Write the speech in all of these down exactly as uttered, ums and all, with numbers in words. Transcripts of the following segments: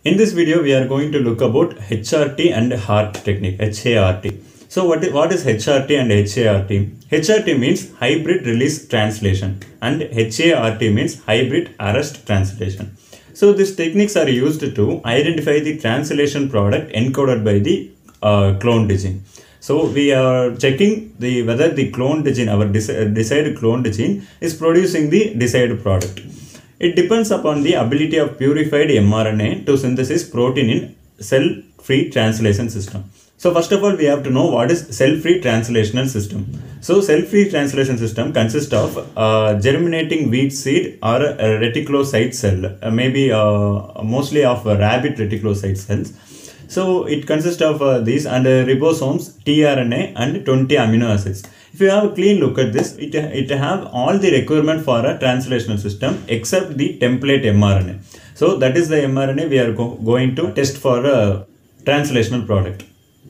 In this video, we are going to look about H R T and HART technique, H A R T. So what is, what is H R T and H A R T? H R T means hybrid release translation and H A R T means hybrid arrest translation. So these techniques are used to identify the translation product encoded by the uh, cloned gene. So we are checking the whether the cloned gene, our desired cloned gene, is producing the desired product. It depends upon the ability of purified mRNA to synthesize protein in cell-free translation system. So first of all, we have to know what is cell-free translational system. So cell-free translation system consists of uh, germinating wheat seed or a reticulocyte cell, uh, maybe uh, mostly of uh, rabbit reticulocyte cells. So it consists of uh, these and uh, ribosomes, tRNA and twenty amino acids. If you have a clean look at this, it, it have all the requirement for a translational system except the template mRNA. So that is the mRNA we are go going to test for a translational product.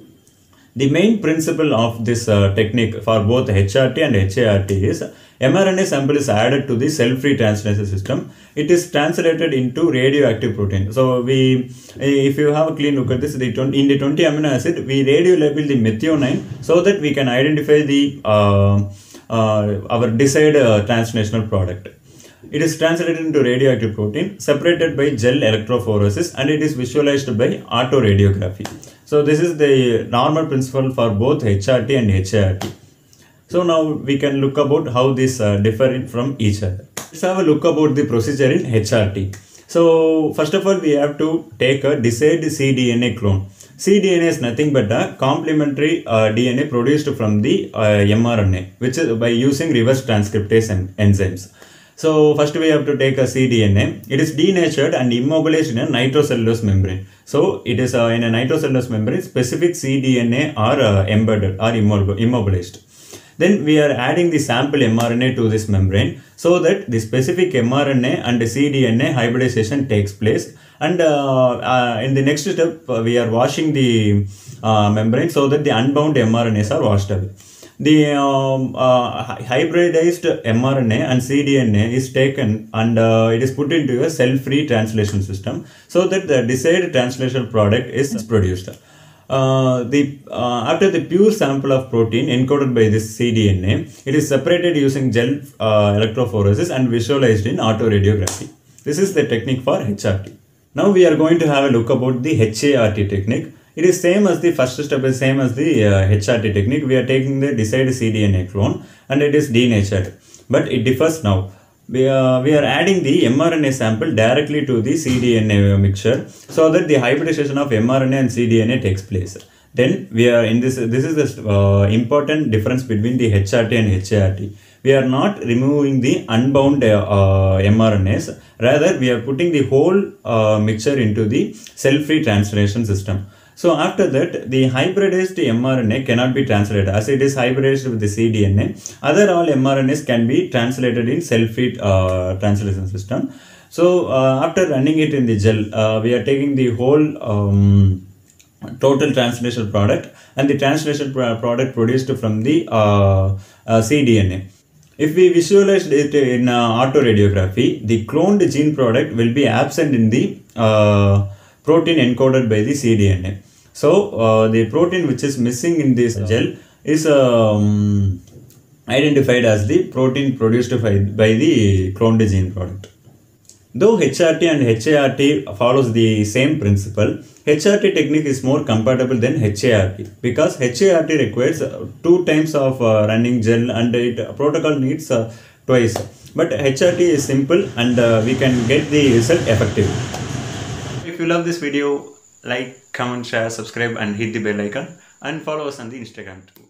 The main principle of this uh, technique for both H R T and H A R T is mRNA sample is added to the cell-free translation system. It is translated into radioactive protein. So we, if you have a clean look at this, the twenty, in the twenty amino acid, we radio label the methionine so that we can identify the uh, uh, our desired uh, translational product. It is translated into radioactive protein, separated by gel electrophoresis, and it is visualized by autoradiography. So this is the normal principle for both H R T and H A R T. So now we can look about how these uh, differ from each other. Let's have a look about the procedure in H R T. So first of all, we have to take a desired cDNA clone. cDNA is nothing but a complementary uh, D N A produced from the uh, mRNA, which is by using reverse transcriptase en enzymes. So first we have to take a cDNA. It is denatured and immobilized in a nitrocellulose membrane. So it is uh, in a nitrocellulose membrane, specific cDNA are uh, embedded or immobilized. Then we are adding the sample mRNA to this membrane so that the specific mRNA and the cDNA hybridization takes place. And uh, uh, in the next step, uh, we are washing the uh, membrane so that the unbound mRNAs are washed away. The um, uh, hybridized mRNA and cDNA is taken and uh, it is put into a cell-free translation system so that the desired translational product is produced. Uh, the, uh, after the pure sample of protein encoded by this cDNA, it is separated using gel uh, electrophoresis and visualized in autoradiography. This is the technique for H R T. Now we are going to have a look about the H A R T technique. It is same as the first step is same as the uh, H R T technique. We are taking the desired cDNA clone and it is denatured, but it differs now. We, uh, we are adding the mRNA sample directly to the cDNA mixture so that the hybridization of mRNA and cDNA takes place. Then we are in this, this is the uh, important difference between the H R T and H A R T. We are not removing the unbound uh, uh, mRNAs, rather we are putting the whole uh, mixture into the cell-free translation system. So after that, the hybridized mRNA cannot be translated as it is hybridized with the cDNA. Other all mRNAs can be translated in cell-free uh, translation system. So uh, after running it in the gel, uh, we are taking the whole um, total translation product and the translation product produced from the uh, uh, cDNA. If we visualize it in uh, autoradiography, the cloned gene product will be absent in the uh, protein encoded by the cDNA. So uh, the protein which is missing in this gel is um, identified as the protein produced by, by the cloned gene product. Though H R T and H A R T follows the same principle, H R T technique is more compatible than H A R T because H A R T requires two times of uh, running gel and it protocol needs uh, twice. But H R T is simple and uh, we can get the result effectively. If you love this video, like, comment, share, subscribe and hit the bell icon and follow us on the Instagram too.